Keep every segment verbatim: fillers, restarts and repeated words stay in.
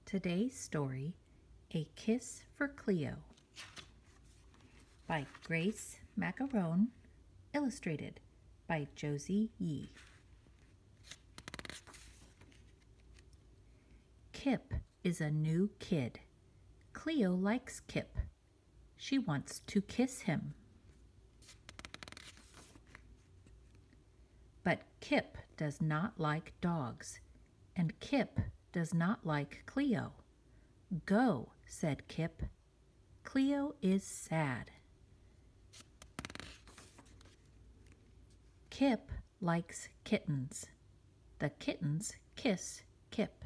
Today's story, A Kiss for Cleo, by Grace Macarone, illustrated by Josie Yee. Kip is a new kid. Cleo likes Kip. She wants to kiss him. But Kip does not like dogs, and Kip does not like Cleo. "Go," said Kip. Cleo is sad. Kip likes kittens. The kittens kiss Kip.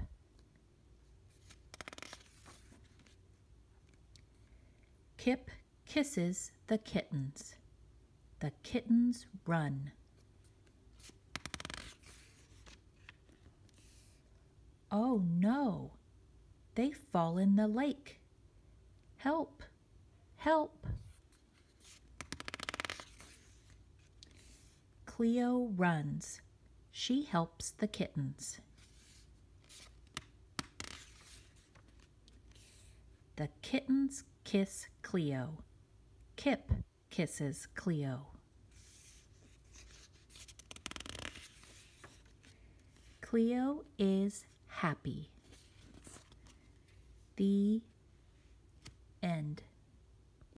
Kip kisses the kittens. The kittens run. Oh no! They fall in the lake. Help! Help! Cleo runs. She helps the kittens. The kittens kiss Cleo. Kip kisses Cleo. Cleo is happy. The end.